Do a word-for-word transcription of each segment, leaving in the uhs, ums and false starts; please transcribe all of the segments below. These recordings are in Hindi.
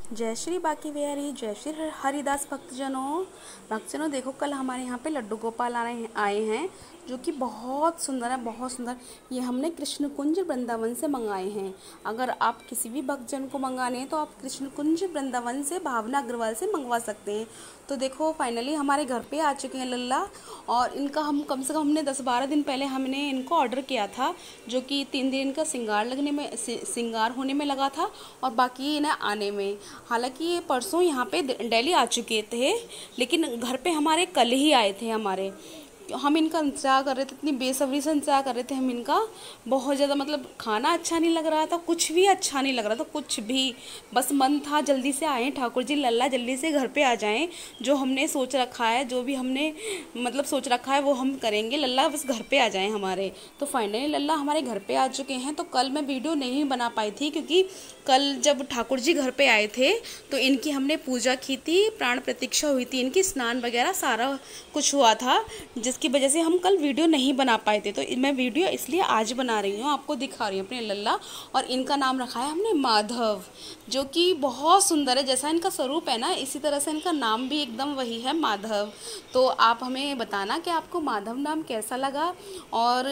जय श्री बाकी बिहारी, जय श्री हर- हरिदास भक्तजनों। भक्तजनों देखो, कल हमारे यहाँ पे लड्डू गोपाल आए हैं आए हैं जो कि बहुत सुंदर है, बहुत सुंदर। ये हमने कृष्ण कुंज वृंदावन से मंगाए हैं। अगर आप किसी भी भक्तजन को मंगाने हैं तो आप कृष्ण कुंज वृंदावन से भावना अग्रवाल से मंगवा सकते हैं। तो देखो फाइनली हमारे घर पे आ चुके हैं लल्ला। और इनका हम कम से कम हमने दस बारह दिन पहले हमने इनको ऑर्डर किया था, जो कि तीन दिन इनका श्रृंगार लगने में श्रृंगार होने में लगा था और बाकी इन्हें आने में। हालांकि ये परसों यहाँ पे दिल्ली आ चुके थे, लेकिन घर पे हमारे कल ही आए थे हमारे। हम इनका इंतजार कर रहे थे, इतनी बेसब्री से इंतजार कर रहे थे हम इनका। बहुत ज़्यादा मतलब खाना अच्छा नहीं लग रहा था, कुछ भी अच्छा नहीं लग रहा था, कुछ भी। बस मन था जल्दी से आए ठाकुर जी, लल्ला जल्दी से घर पे आ जाएं। जो हमने सोच रखा है, जो भी हमने मतलब सोच रखा है वो हम करेंगे, लल्ला बस घर पे आ जाएं हमारे। तो फाइनली लल्ला हमारे घर पे आ चुके हैं। तो कल मैं वीडियो नहीं बना पाई थी क्योंकि कल जब ठाकुर जी घर पे आए थे तो इनकी हमने पूजा की थी, प्राण प्रतीक्षा हुई थी, इनकी स्नान वगैरह सारा कुछ हुआ था, जिसकी वजह से हम कल वीडियो नहीं बना पाए थे। तो मैं वीडियो इसलिए आज बना रही हूँ, आपको दिखा रही हूँ अपने लल्ला। और इनका नाम रखा है हमने माधव, जो कि बहुत सुंदर है। जैसा इनका स्वरूप है ना, इसी तरह से इनका नाम भी एकदम वही है, माधव। तो आप हमें बताना कि आपको माधव नाम कैसा लगा। और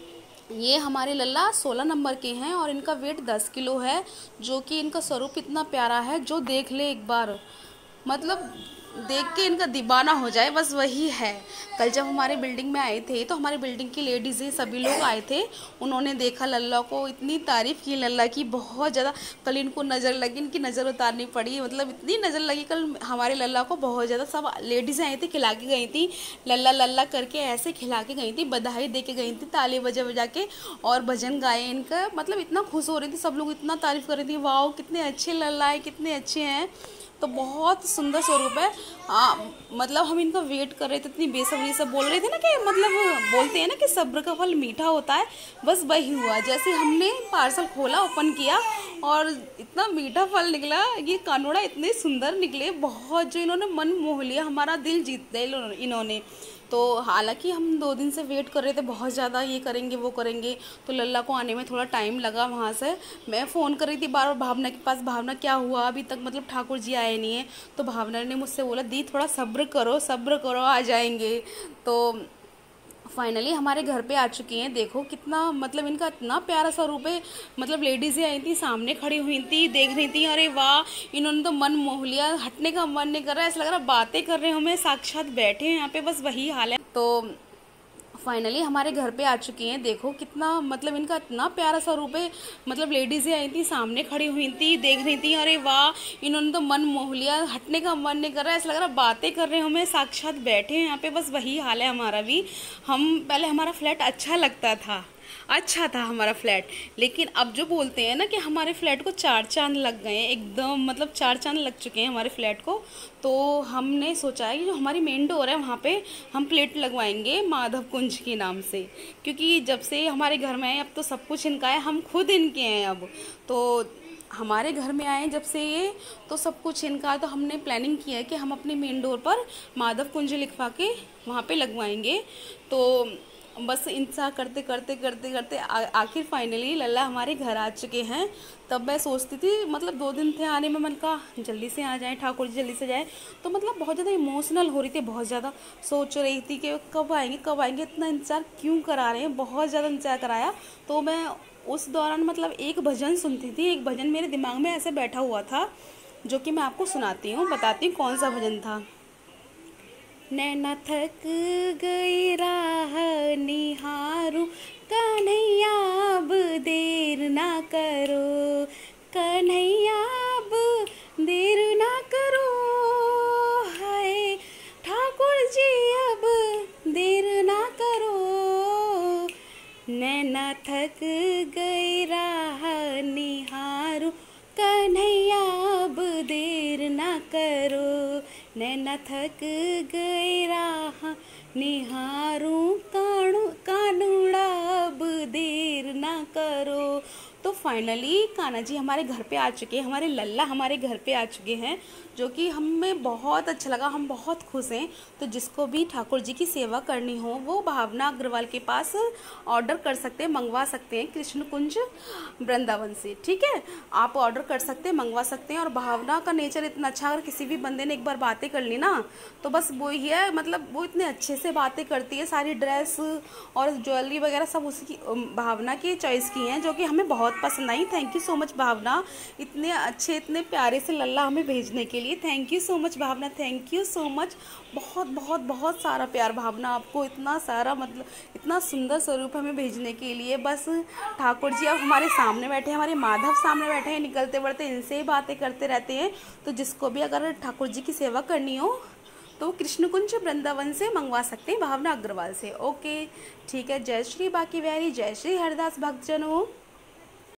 ये हमारे लल्ला सोलह नंबर के हैं और इनका वेट दस किलो है, जो कि इनका स्वरूप इतना प्यारा है, जो देख ले एक बार मतलब देख के इनका दीवाना हो जाए, बस वही है। कल जब हमारे बिल्डिंग में आए थे तो हमारी बिल्डिंग की लेडीज़ ही सभी लोग आए थे, उन्होंने देखा लल्ला को, इतनी तारीफ़ की लल्ला की बहुत ज़्यादा। कल इनको नज़र लगी, इनकी नज़र उतारनी पड़ी, मतलब इतनी नज़र लगी कल हमारे लल्ला को बहुत ज़्यादा। सब लेडीज़ें आई थी, खिला के गई थी, लल्ला लल्ला करके ऐसे खिला के गई थी, बधाई दे के गई थी, ताली बजा बजा के। और भजन गाए इनका, मतलब इतना खुश हो रही थी, सब लोग इतना तारीफ़ कर रही थी, वाह कितने अच्छे लल्ला है, कितने अच्छे हैं। तो बहुत सुंदर स्वरूप है। आ, मतलब हम इनका वेट कर रहे थे, इतनी बेसब्री से बोल रहे थे ना कि मतलब बोलते हैं ना कि सब्र का फल मीठा होता है, बस वही हुआ। जैसे हमने पार्सल खोला, ओपन किया और इतना मीठा फल निकला, ये कानोड़ा इतने सुंदर निकले, बहुत, जो इन्होंने मन मोह लिया, हमारा दिल जीत लिया इन्होंने। तो हालांकि हम दो दिन से वेट कर रहे थे बहुत ज़्यादा, ये करेंगे वो करेंगे। तो लल्ला को आने में थोड़ा टाइम लगा वहाँ से। मैं फ़ोन कर रही थी बार बार भावना के पास, भावना क्या हुआ अभी तक, मतलब ठाकुर जी आए नहीं है। तो भावना ने मुझसे बोला दी थोड़ा सब्र करो, सब्र करो, आ जाएंगे। तो फाइनली हमारे घर पे आ चुकी हैं। देखो कितना मतलब इनका इतना प्यारा सा रूप है। मतलब लेडीज़ें आई थी, सामने खड़ी हुई थी, देख रही थी, अरे वाह इन्होंने तो मन मोह लिया, हटने का मन नहीं कर रहा है, ऐसा लग रहा है बातें कर रहे हैं, हमें साक्षात बैठे हैं यहाँ पे, बस वही हाल है। तो फाइनली हमारे घर पे आ चुकी हैं। देखो कितना मतलब इनका इतना प्यारा सा रूप है। मतलब लेडीज़ें आई थी, सामने खड़ी हुई थी, देख रही थी, अरे वाह इन्होंने तो मन मोह लिया, हटने का मन नहीं कर रहा है, ऐसा लग रहा है बातें कर रहे हैं, हमें साक्षात बैठे हैं यहाँ पे, बस वही हाल है हमारा भी। हम पहले हमारा फ्लैट अच्छा लगता था, अच्छा था हमारा फ्लैट, लेकिन अब जो बोलते हैं ना कि हमारे फ्लैट को चार चांद लग गए हैं, एकदम मतलब चार चांद लग चुके हैं हमारे फ्लैट को। तो हमने सोचा है कि जो हमारी मेन डोर है वहाँ पे हम प्लेट लगवाएंगे माधव कुंज के नाम से, क्योंकि जब से हमारे घर में आए अब तो सब कुछ इनका है, हम खुद इनके हैं अब। तो हमारे घर में आए जब से ये, तो सब कुछ इनका है। तो हमने प्लानिंग किया है कि हम अपने मेन डोर पर माधव कुंज लिखवा के वहाँ पे लगवाएंगे। तो बस इंतज़ार करते करते करते करते आखिर फाइनली लल्ला हमारे घर आ चुके हैं। तब मैं सोचती थी, मतलब दो दिन थे आने में, मन का जल्दी से आ जाए ठाकुर जी, जल्दी से जाए। तो मतलब बहुत ज़्यादा इमोशनल हो रही थी, बहुत ज़्यादा सोच रही थी कि कब आएंगे कब आएंगे, इतना इंतज़ार क्यों करा रहे हैं, बहुत ज़्यादा इंतज़ार कराया। तो मैं उस दौरान मतलब एक भजन सुनती थी, एक भजन मेरे दिमाग में ऐसे बैठा हुआ था, जो कि मैं आपको सुनाती हूँ, बताती हूँ कौन सा भजन था। नैना थक गई राह निहारूं, कन्हैया अब देर ना करो, कन्हैया अब देर ना करो, हाय ठाकुर जी अब देर ना करो। नैना थक गई राह निहारूं, कन्हैया अब देर ना करो, नैना थक गए राह निहारूं, कानू कानूड़ा अब देर ना करो। तो फाइनली कान्हा जी हमारे घर पे आ चुके हैं, हमारे लल्ला हमारे घर पे आ चुके हैं, जो कि हमें बहुत अच्छा लगा, हम बहुत खुश हैं। तो जिसको भी ठाकुर जी की सेवा करनी हो वो भावना अग्रवाल के पास ऑर्डर कर सकते हैं, मंगवा सकते हैं कृष्ण कुंज वृंदावन से। ठीक है, आप ऑर्डर कर सकते हैं, मंगवा सकते हैं। और भावना का नेचर इतना अच्छा, अगर किसी भी बंदे ने एक बार बातें कर ली ना तो बस वो ही है, मतलब वो इतने अच्छे से बातें करती है। सारी ड्रेस और ज्वेलरी वगैरह सब उसकी भावना की चॉइस की हैं, जो कि हमें बहुत पसंद आई। Thank you so much Bhavna, इतने अच्छे इतने प्यारे से लल्ला हमें भेजने के लिए। Thank you so much Bhavna, thank you so much. बहुत बहुत बहुत सारा प्यार भावना आपको, इतना सारा, मतलब इतना सुंदर स्वरूप हमें भेजने के लिए। बस ठाकुर जी अब हमारे सामने बैठे हैं, हमारे माधव सामने बैठे हैं, निकलते बढ़ते इनसे ही बातें करते रहते हैं। तो जिसको भी अगर ठाकुर जी की सेवा करनी हो तो कृष्ण कुंज वृंदावन से मंगवा सकते हैं, भावना अग्रवाल से। ओके ठीक है, जय श्री बाकी बिहारी, जय श्री हरिदास भक्तजनों।